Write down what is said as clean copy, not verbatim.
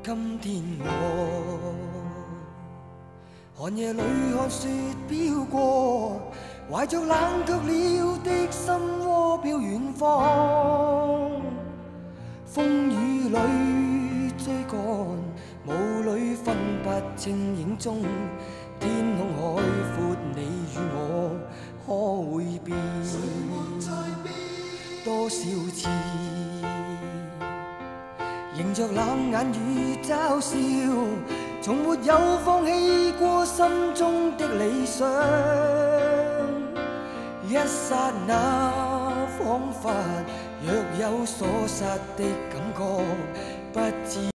今天我寒夜里看雪飘过，怀着冷却了的心窝飘远方。风雨里追赶，雾里分不清影踪。天空海阔，你与我可会变？多少次？迎着冷眼與嘲笑，從沒有放棄過心中的理想。一剎那，彷彿若有所失的感覺，不知。